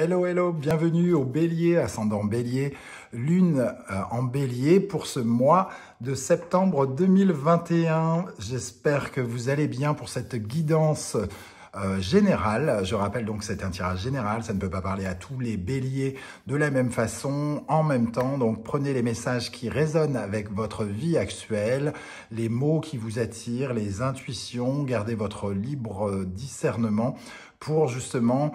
Hello, hello, bienvenue au Bélier, ascendant Bélier, lune en Bélier pour ce mois de septembre 2021. J'espère que vous allez bien pour cette guidance générale. Je rappelle donc que c'est un tirage général, ça ne peut pas parler à tous les béliers de la même façon, en même temps. Donc prenez les messages qui résonnent avec votre vie actuelle, les mots qui vous attirent, les intuitions, gardez votre libre discernement pour justement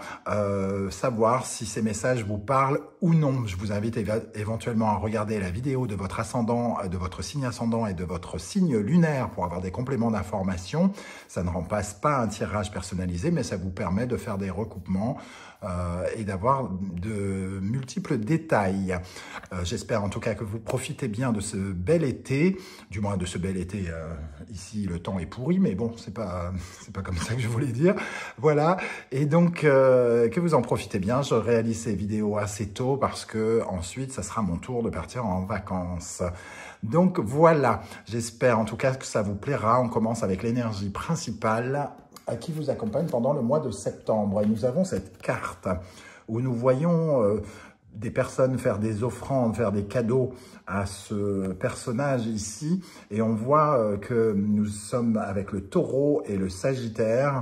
savoir si ces messages vous parlent ou non. Je vous invite éventuellement à regarder la vidéo de votre ascendant, de votre signe ascendant et de votre signe lunaire pour avoir des compléments d'information. Ça ne remplace pas un tirage personnalisé, mais ça vous permet de faire des recoupements et d'avoir de multiples détails. J'espère en tout cas que vous profitez bien de ce bel été, du moins de ce bel été. Ici, le temps est pourri, mais bon, c'est pas comme ça que je voulais dire. Voilà. Et donc, que vous en profitez bien. Je réalise ces vidéos assez tôt parce que ensuite, ça sera mon tour de partir en vacances. Donc, voilà. J'espère en tout cas que ça vous plaira. On commence avec l'énergie principale qui vous accompagne pendant le mois de septembre. Et nous avons cette carte où nous voyons des personnes faire des offrandes, faire des cadeaux à ce personnage ici. Et on voit que nous sommes avec le taureau et le sagittaire.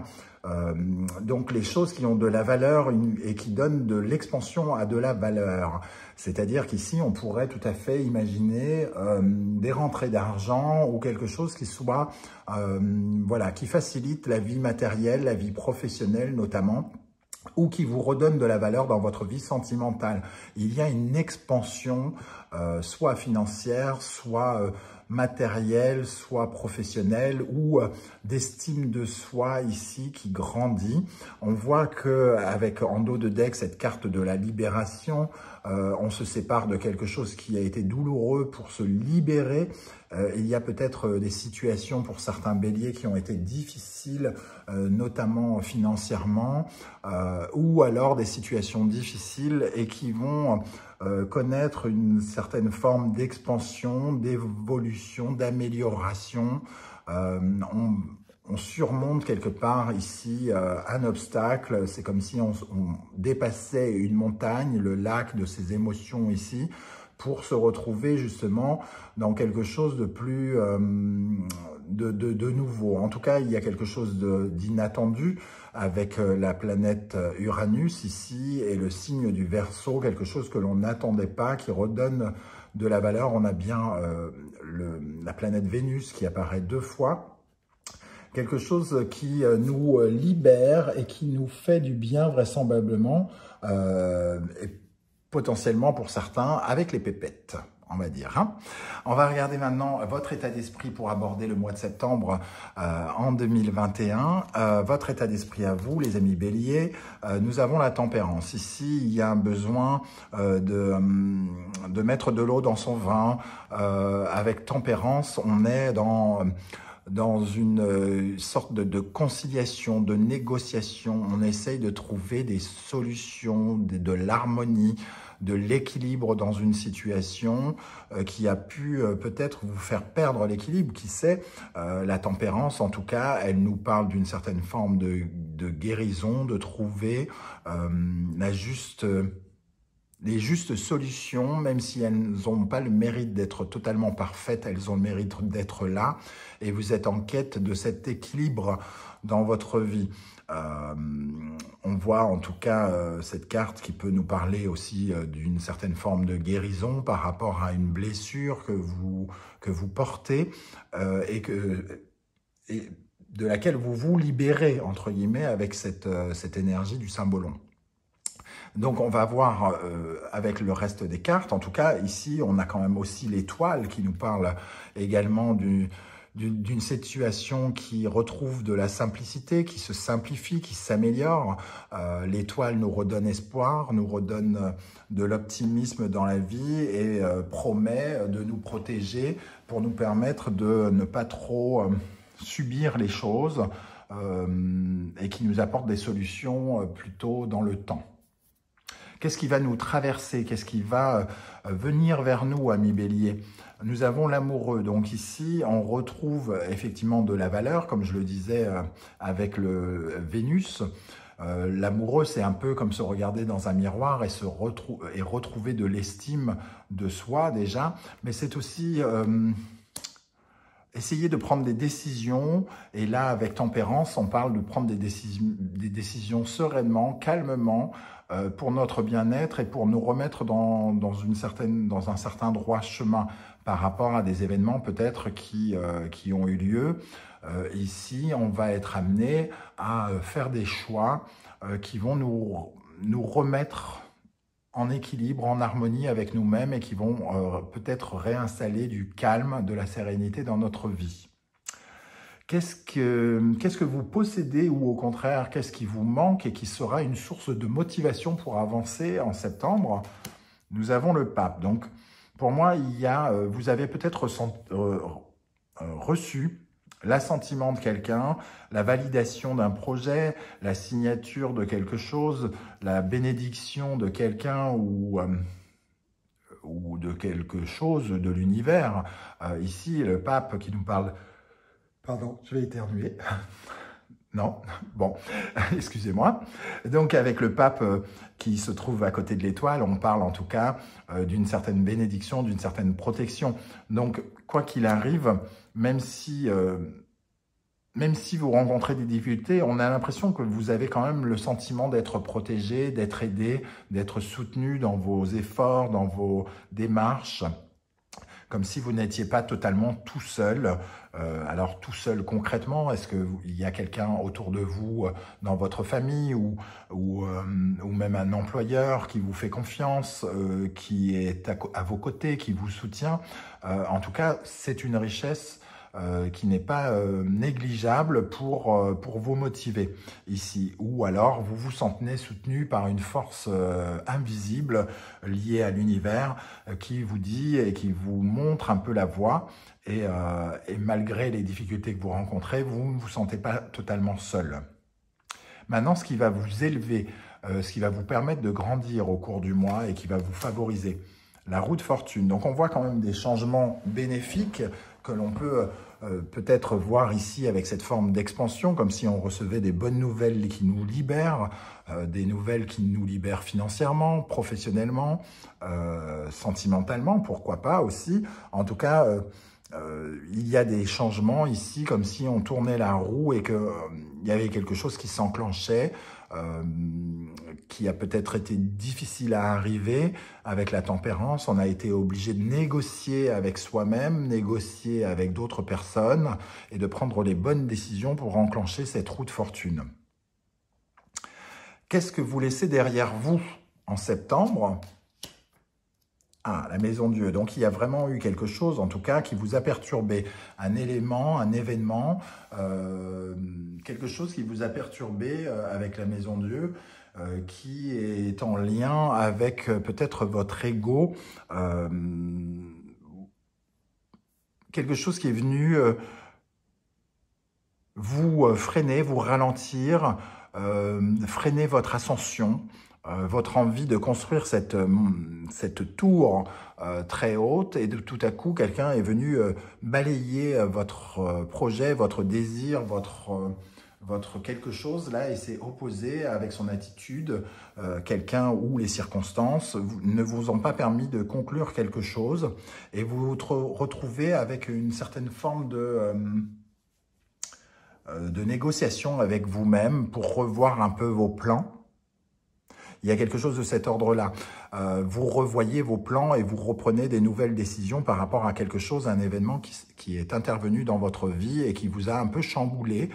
Donc les choses qui ont de la valeur et qui donnent de l'expansion à de la valeur. C'est-à-dire qu'ici, on pourrait tout à fait imaginer des rentrées d'argent ou quelque chose qui soit, voilà, qui facilite la vie matérielle, la vie professionnelle notamment, ou qui vous redonne de la valeur dans votre vie sentimentale. Il y a une expansion, soit financière, soit matérielle, soit professionnelle, ou d'estime de soi ici qui grandit. On voit que avec en dos de deck cette carte de la libération, on se sépare de quelque chose qui a été douloureux pour se libérer. Il y a peut-être des situations pour certains béliers qui ont été difficiles, notamment financièrement, ou alors des situations difficiles et qui vont connaître une certaine forme d'expansion, d'évolution, d'amélioration. On surmonte quelque part ici un obstacle. C'est comme si on dépassait une montagne, le lac de ses émotions ici, pour se retrouver justement dans quelque chose de plus de nouveau. En tout cas, il y a quelque chose d'inattendu avec la planète Uranus ici et le signe du Verseau, quelque chose que l'on n'attendait pas, qui redonne de la valeur. On a bien la planète Vénus qui apparaît 2 fois. Quelque chose qui nous libère et qui nous fait du bien vraisemblablement, et potentiellement pour certains avec les pépettes, on va dire. Hein. On va regarder maintenant votre état d'esprit pour aborder le mois de septembre en 2021. Votre état d'esprit à vous, les amis béliers. Nous avons la tempérance. Ici, il y a un besoin de mettre de l'eau dans son vin. Avec tempérance, on est dans une sorte de conciliation, de négociation. On essaye de trouver des solutions, de l'harmonie, de l'équilibre dans une situation qui a pu peut-être vous faire perdre l'équilibre. Qui sait, la tempérance, en tout cas, elle nous parle d'une certaine forme de guérison, de trouver les justes solutions, même si elles n'ont pas le mérite d'être totalement parfaites, elles ont le mérite d'être là, et vous êtes en quête de cet équilibre dans votre vie. On voit en tout cas cette carte qui peut nous parler aussi d'une certaine forme de guérison par rapport à une blessure que vous portez et de laquelle vous vous libérez, entre guillemets, avec cette énergie du Saint-Bolon. Donc, on va voir avec le reste des cartes. En tout cas, ici, on a quand même aussi l'étoile qui nous parle également d'une situation qui retrouve de la simplicité, qui se simplifie, qui s'améliore. L'étoile nous redonne espoir, nous redonne de l'optimisme dans la vie et promet de nous protéger pour nous permettre de ne pas trop subir les choses et qui nous apporte des solutions plutôt dans le temps. Qu'est-ce qui va nous traverser? Qu'est-ce qui va venir vers nous, amis béliers? Nous avons l'amoureux. Donc ici, on retrouve effectivement de la valeur, comme je le disais avec le Vénus. L'amoureux, c'est un peu comme se regarder dans un miroir et retrouver de l'estime de soi déjà, mais c'est aussi essayer de prendre des décisions. Et là, avec tempérance, on parle de prendre des décisions sereinement, calmement, pour notre bien-être et pour nous remettre dans un certain droit chemin par rapport à des événements peut-être qui ont eu lieu. Ici, on va être amené à faire des choix qui vont nous remettre en équilibre, en harmonie avec nous-mêmes et qui vont peut-être réinstaller du calme, de la sérénité dans notre vie. Qu'est-ce que vous possédez ou au contraire, qu'est-ce qui vous manque et qui sera une source de motivation pour avancer en septembre? Nous avons le pape. Donc, pour moi, vous avez peut-être reçu l'assentiment de quelqu'un, la validation d'un projet, la signature de quelque chose, la bénédiction de quelqu'un ou de quelque chose de l'univers. Ici, le pape qui nous parle... Pardon, je vais éternuer. Non, bon, excusez-moi. Donc avec le pape qui se trouve à côté de l'étoile, on parle en tout cas d'une certaine bénédiction, d'une certaine protection. Donc quoi qu'il arrive, même si vous rencontrez des difficultés, on a l'impression que vous avez quand même le sentiment d'être protégé, d'être aidé, d'être soutenu dans vos efforts, dans vos démarches, comme si vous n'étiez pas totalement tout seul. Alors tout seul concrètement, est-ce qu'il y a quelqu'un autour de vous, dans votre famille ou même un employeur qui vous fait confiance, qui est à vos côtés, qui vous soutient? En tout cas, c'est une richesse qui n'est pas négligeable pour vous motiver ici. Ou alors, vous vous sentez soutenu par une force invisible liée à l'univers qui vous dit et qui vous montre un peu la voie. Et malgré les difficultés que vous rencontrez, vous ne vous sentez pas totalement seul. Maintenant, ce qui va vous élever, ce qui va vous permettre de grandir au cours du mois et qui va vous favoriser, la roue de fortune. Donc, on voit quand même des changements bénéfiques que l'on peut peut-être voir ici avec cette forme d'expansion, comme si on recevait des bonnes nouvelles qui nous libèrent, des nouvelles qui nous libèrent financièrement, professionnellement, sentimentalement, pourquoi pas aussi. En tout cas, il y a des changements ici, comme si on tournait la roue et qu'il y avait quelque chose qui s'enclenchait, qui a peut-être été difficile à arriver avec la tempérance. On a été obligé de négocier avec soi-même, négocier avec d'autres personnes et de prendre les bonnes décisions pour enclencher cette roue de fortune. Qu'est-ce que vous laissez derrière vous en septembre ? Ah, la maison Dieu. Donc, il y a vraiment eu quelque chose, en tout cas, qui vous a perturbé. Un élément, un événement, quelque chose qui vous a perturbé avec la maison Dieu, qui est en lien avec peut-être votre ego. Quelque chose qui est venu vous freiner, vous ralentir, freiner votre ascension. Votre envie de construire cette tour très haute et de tout à coup, quelqu'un est venu balayer votre projet, votre désir, votre quelque chose là et s'est opposé avec son attitude. Quelqu'un ou les circonstances ne vous ont pas permis de conclure quelque chose et vous vous retrouvez avec une certaine forme de négociation avec vous-même pour revoir un peu vos plans. Il y a quelque chose de cet ordre-là. Vous revoyez vos plans et vous reprenez des nouvelles décisions par rapport à quelque chose, un événement qui est intervenu dans votre vie et qui vous a un peu chamboulé.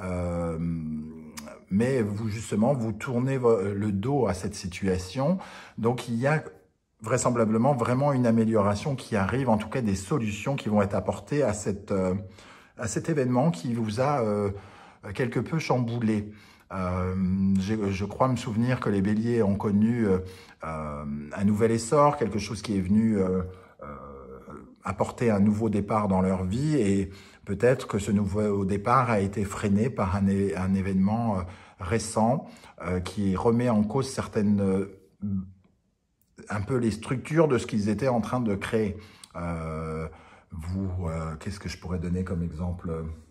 Mais justement, vous tournez le dos à cette situation. Donc, il y a vraisemblablement vraiment une amélioration qui arrive, en tout cas des solutions qui vont être apportées à cet événement qui vous a quelque peu chamboulé. Je crois me souvenir que les béliers ont connu un nouvel essor, quelque chose qui est venu apporter un nouveau départ dans leur vie et peut-être que ce nouveau départ a été freiné par un événement récent qui remet en cause certaines, un peu les structures de ce qu'ils étaient en train de créer. Qu'est-ce que je pourrais donner comme exemple ?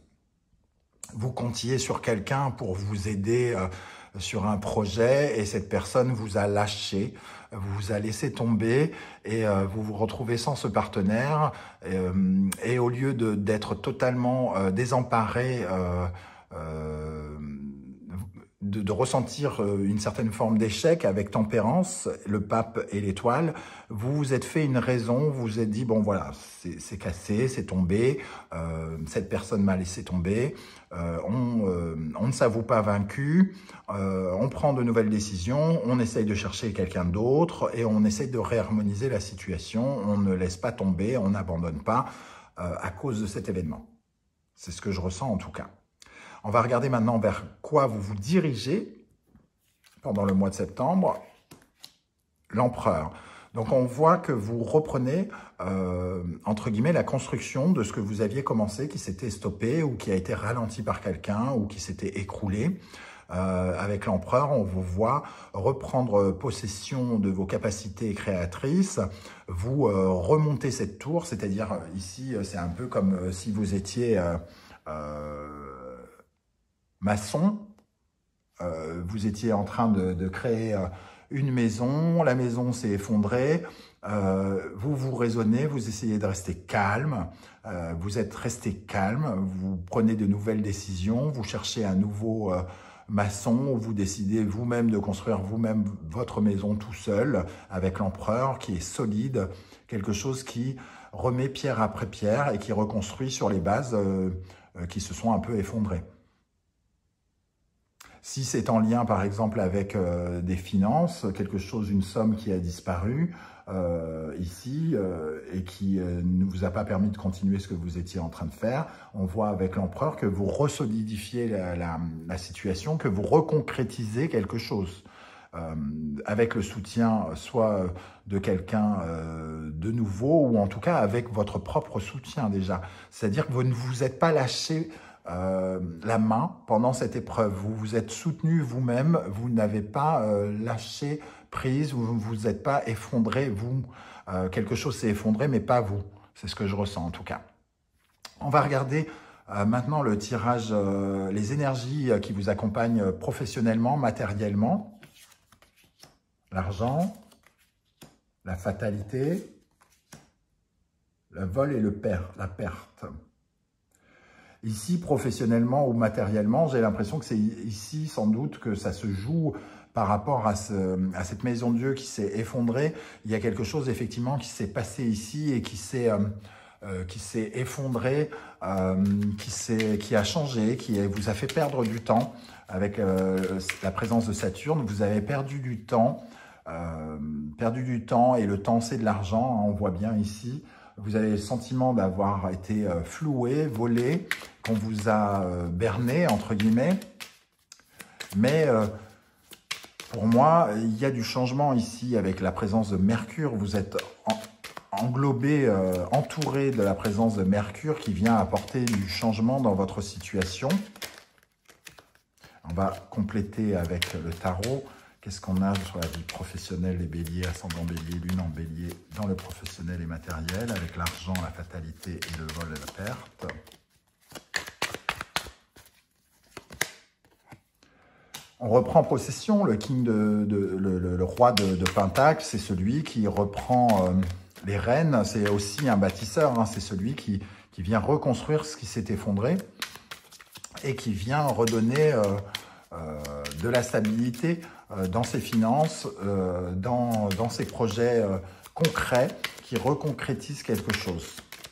Vous comptiez sur quelqu'un pour vous aider sur un projet et cette personne vous a lâché, vous a laissé tomber et vous vous retrouvez sans ce partenaire et au lieu d'être totalement désemparé, de ressentir une certaine forme d'échec avec tempérance, le pape et l'étoile, vous vous êtes fait une raison, vous vous êtes dit, bon voilà, c'est cassé, c'est tombé, cette personne m'a laissé tomber, on ne s'avoue pas vaincu, on prend de nouvelles décisions, on essaye de chercher quelqu'un d'autre et on essaye de réharmoniser la situation, on ne laisse pas tomber, on n'abandonne pas à cause de cet événement. C'est ce que je ressens en tout cas. On va regarder maintenant vers quoi vous vous dirigez pendant le mois de septembre. L'empereur. Donc, on voit que vous reprenez, entre guillemets, la construction de ce que vous aviez commencé, qui s'était stoppé ou qui a été ralenti par quelqu'un ou qui s'était écroulé. Avec l'empereur, on vous voit reprendre possession de vos capacités créatrices, vous remontez cette tour, c'est-à-dire ici, c'est un peu comme si vous étiez maçon, vous étiez en train de créer une maison, la maison s'est effondrée, vous vous raisonnez, vous essayez de rester calme, vous êtes resté calme, vous prenez de nouvelles décisions, vous cherchez un nouveau maçon, vous décidez vous-même de construire vous-même votre maison tout seul, avec l'empereur qui est solide, quelque chose qui remet pierre après pierre et qui reconstruit sur les bases qui se sont un peu effondrées. Si c'est en lien, par exemple, avec des finances, quelque chose, une somme qui a disparu ici et qui ne vous a pas permis de continuer ce que vous étiez en train de faire, on voit avec l'empereur que vous resolidifiez la situation, que vous reconcrétisez quelque chose. Avec le soutien soit de quelqu'un de nouveau ou en tout cas avec votre propre soutien déjà. C'est-à-dire que vous ne vous êtes pas lâché la main pendant cette épreuve. Vous vous êtes soutenu vous-même, vous n'avez pas lâché prise, vous ne vous êtes pas effondré, vous. Quelque chose s'est effondré, mais pas vous. C'est ce que je ressens en tout cas. On va regarder maintenant le tirage, les énergies qui vous accompagnent professionnellement, matériellement. L'argent, la fatalité, le vol et la perte. Ici, professionnellement ou matériellement, j'ai l'impression que c'est ici, sans doute, que ça se joue par rapport à cette maison de Dieu qui s'est effondrée. Il y a quelque chose, effectivement, qui s'est passé ici et qui s'est effondré, qui a changé, qui vous a fait perdre du temps avec la présence de Saturne. Vous avez perdu du temps et le temps, c'est de l'argent, hein, on voit bien ici. Vous avez le sentiment d'avoir été floué, volé, qu'on vous a berné, entre guillemets. Mais pour moi, il y a du changement ici avec la présence de Mercure. Vous êtes englobé, entouré de la présence de Mercure qui vient apporter du changement dans votre situation. On va compléter avec le tarot. Qu'est-ce qu'on a sur la vie professionnelle, les béliers, ascendant bélier, lune en bélier, dans le professionnel et matériel, avec l'argent, la fatalité et le vol et la perte. On reprend possession, le roi de Pentacle, c'est celui qui reprend les rênes, c'est aussi un bâtisseur, hein, c'est celui qui vient reconstruire ce qui s'est effondré et qui vient redonner de la stabilité dans ses finances, dans ses projets concrets qui reconcrétisent quelque chose.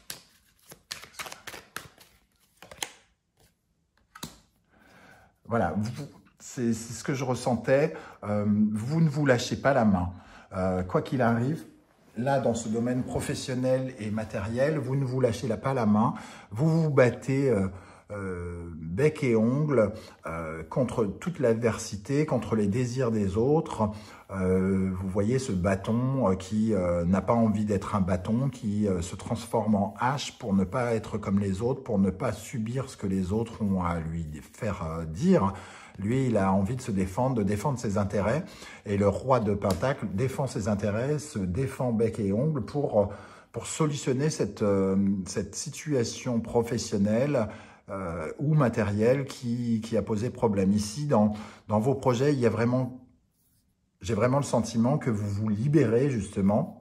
Voilà, c'est ce que je ressentais. Vous ne vous lâchez pas la main. Quoi qu'il arrive, là, dans ce domaine professionnel et matériel, vous ne vous lâchez pas la main. Vous vous battez bec et ongles contre toute l'adversité, contre les désirs des autres. Vous voyez ce bâton qui n'a pas envie d'être un bâton, qui se transforme en hache pour ne pas être comme les autres, pour ne pas subir ce que les autres ont à lui faire dire. Lui, il a envie de se défendre, de défendre ses intérêts. Et le roi de Pentacle défend ses intérêts, se défend bec et ongles pour solutionner cette situation professionnelle ou matériel qui a posé problème. Ici, dans vos projets, j'ai vraiment le sentiment que vous vous libérez justement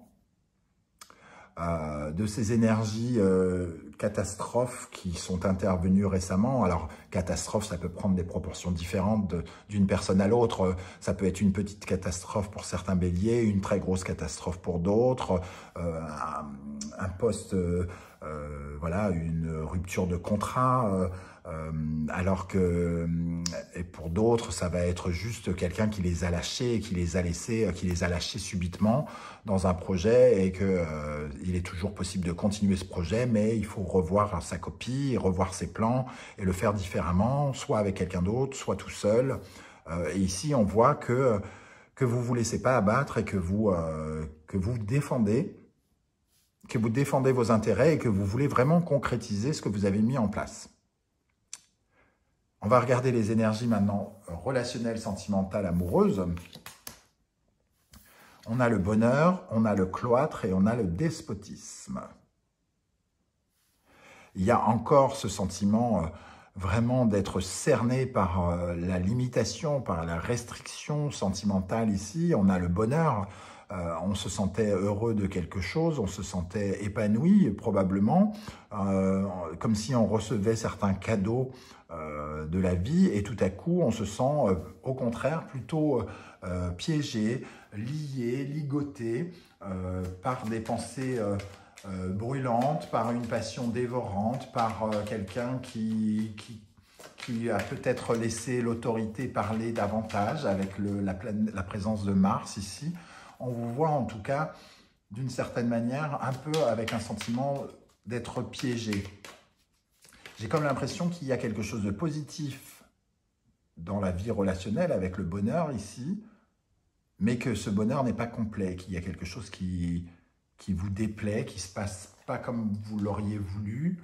de ces énergies catastrophes qui sont intervenues récemment. Alors, catastrophe, ça peut prendre des proportions différentes d'une personne à l'autre. Ça peut être une petite catastrophe pour certains béliers, une très grosse catastrophe pour d'autres, un poste, voilà, une rupture de contrat, alors que et pour d'autres, ça va être juste quelqu'un qui les a lâchés, qui les a lâchés subitement dans un projet et que il est toujours possible de continuer ce projet, mais il faut revoir sa copie, revoir ses plans et le faire différemment, soit avec quelqu'un d'autre, soit tout seul. Et ici, on voit que vous vous laissez pas abattre et que vous défendez vos intérêts et que vous voulez vraiment concrétiser ce que vous avez mis en place. On va regarder les énergies maintenant relationnelles, sentimentales, amoureuses. On a le bonheur, on a le cloître et on a le despotisme. Il y a encore ce sentiment vraiment d'être cerné par la limitation, par la restriction sentimentale ici. On a le bonheur, on se sentait heureux de quelque chose, on se sentait épanoui probablement, comme si on recevait certains cadeaux de la vie et tout à coup on se sent au contraire plutôt piégé, lié, ligoté par des pensées brûlante, par une passion dévorante, par quelqu'un qui a peut-être laissé l'autorité parler davantage avec la présence de Mars ici. On vous voit en tout cas, d'une certaine manière, un peu avec un sentiment d'être piégé. J'ai comme l'impression qu'il y a quelque chose de positif dans la vie relationnelle avec le bonheur ici, mais que ce bonheur n'est pas complet, qu'il y a quelque chose qui vous déplaît, qui ne se passe pas comme vous l'auriez voulu.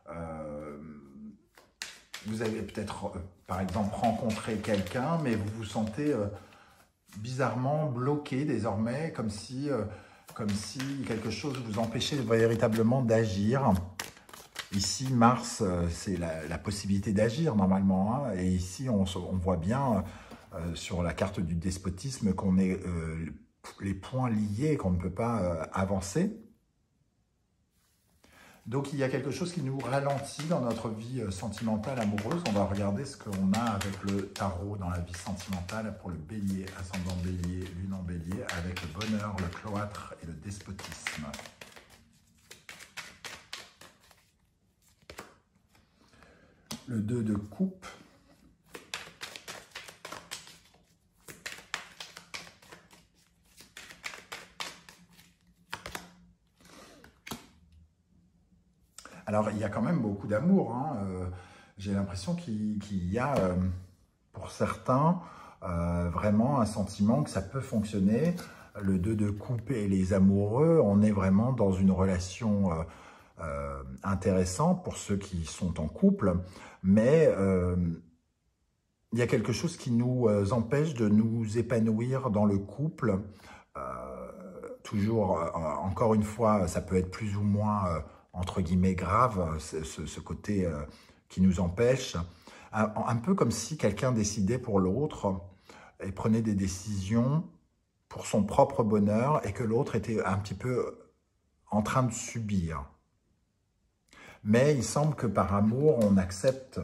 Vous avez peut-être, par exemple, rencontré quelqu'un, mais vous vous sentez bizarrement bloqué désormais, comme si quelque chose vous empêchait véritablement d'agir. Ici, Mars, c'est la possibilité d'agir normalement, hein, et ici, on voit bien sur la carte du despotisme qu'on est les points liés, qu'on ne peut pas avancer. Donc, il y a quelque chose qui nous ralentit dans notre vie sentimentale, amoureuse. On va regarder ce qu'on a avec le tarot dans la vie sentimentale pour le bélier, ascendant bélier, lune en bélier, avec le bonheur, le cloître et le despotisme. Le 2 de coupe. Alors, il y a quand même beaucoup d'amour. Hein. J'ai l'impression qu'il y a, pour certains, vraiment un sentiment que ça peut fonctionner. Le 2 de coupe et les amoureux, on est vraiment dans une relation intéressante pour ceux qui sont en couple. Mais il y a quelque chose qui nous empêche de nous épanouir dans le couple. Toujours, encore une fois, ça peut être plus ou moins... entre guillemets grave, ce côté qui nous empêche. Un peu comme si quelqu'un décidait pour l'autre et prenait des décisions pour son propre bonheur et que l'autre était un petit peu en train de subir. Mais il semble que par amour, on accepte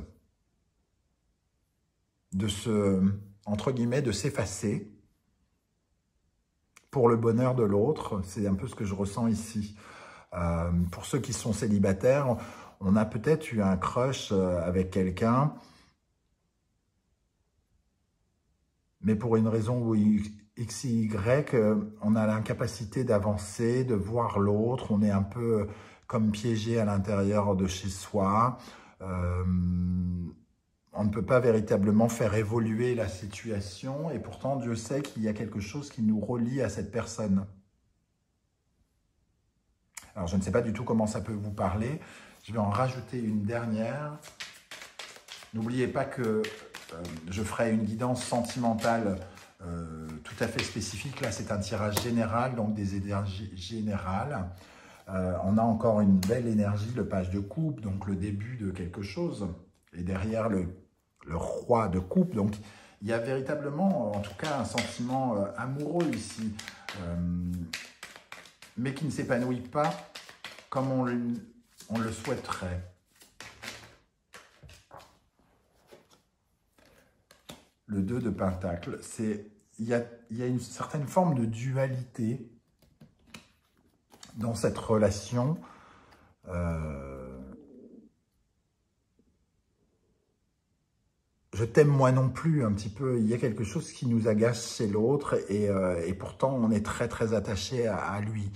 entre guillemets, de s'effacer pour le bonheur de l'autre. C'est un peu ce que je ressens ici. Pour ceux qui sont célibataires, on a peut-être eu un crush avec quelqu'un, mais pour une raison ou X, Y, on a l'incapacité d'avancer, de voir l'autre, on est un peu comme piégé à l'intérieur de chez soi. On ne peut pas véritablement faire évoluer la situation, et pourtant Dieu sait qu'il y a quelque chose qui nous relie à cette personne. Alors, je ne sais pas du tout comment ça peut vous parler. Je vais en rajouter une dernière. N'oubliez pas que je ferai une guidance sentimentale tout à fait spécifique. Là, c'est un tirage général, donc des énergies générales. On a encore une belle énergie, le page de coupe, donc le début de quelque chose. Et derrière le roi de coupe. Donc, il y a véritablement, en tout cas, un sentiment amoureux ici, mais qui ne s'épanouit pas comme on le souhaiterait. Le 2 de Pentacle, il y a une certaine forme de dualité dans cette relation. Je t'aime moi non plus, un petit peu. Il y a quelque chose qui nous agace chez l'autre et pourtant on est très très attaché à lui.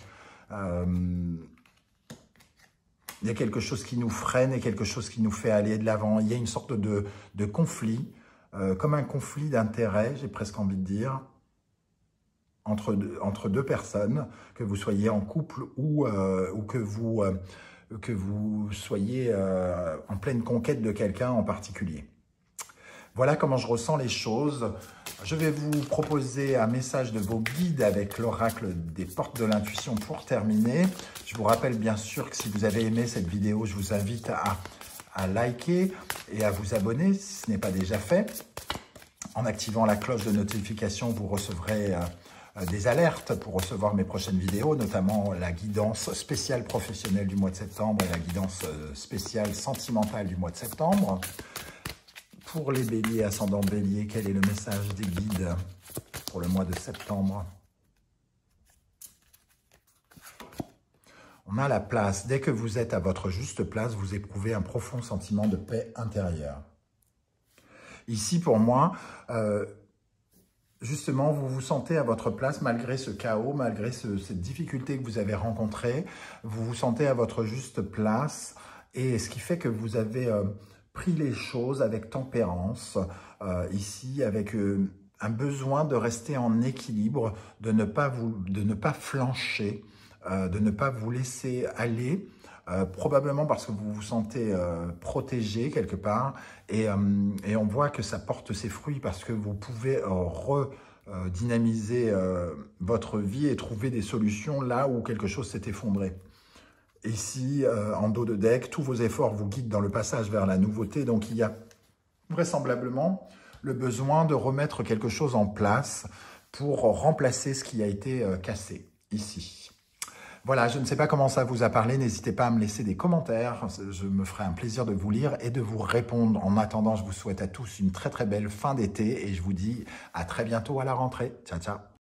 Il y a quelque chose qui nous freine et quelque chose qui nous fait aller de l'avant. Il y a une sorte de conflit, comme un conflit d'intérêts, j'ai presque envie de dire, entre deux personnes, que vous soyez en couple ou que vous soyez en pleine conquête de quelqu'un en particulier. Voilà comment je ressens les choses. Je vais vous proposer un message de vos guides avec l'oracle des portes de l'intuition pour terminer. Je vous rappelle bien sûr que si vous avez aimé cette vidéo, je vous invite à liker et à vous abonner si ce n'est pas déjà fait. En activant la cloche de notification, vous recevrez des alertes pour recevoir mes prochaines vidéos, notamment la guidance spéciale professionnelle du mois de septembre et la guidance spéciale sentimentale du mois de septembre. Pour les béliers, ascendant bélier, quel est le message des guides pour le mois de septembre? On a la place. Dès que vous êtes à votre juste place, vous éprouvez un profond sentiment de paix intérieure. Ici, pour moi, justement, vous vous sentez à votre place malgré ce chaos, malgré cette difficulté que vous avez rencontrée. Vous vous sentez à votre juste place et ce qui fait que vous avez pris les choses avec tempérance, ici, avec un besoin de rester en équilibre, de ne pas flancher, de ne pas vous laisser aller, probablement parce que vous vous sentez protégé quelque part, et on voit que ça porte ses fruits parce que vous pouvez redynamiser votre vie et trouver des solutions là où quelque chose s'est effondré. Ici, en dos de deck, tous vos efforts vous guident dans le passage vers la nouveauté. Donc, il y a vraisemblablement le besoin de remettre quelque chose en place pour remplacer ce qui a été cassé ici. Voilà, je ne sais pas comment ça vous a parlé. N'hésitez pas à me laisser des commentaires. Je me ferai un plaisir de vous lire et de vous répondre. En attendant, je vous souhaite à tous une très très belle fin d'été et je vous dis à très bientôt à la rentrée. Ciao, ciao.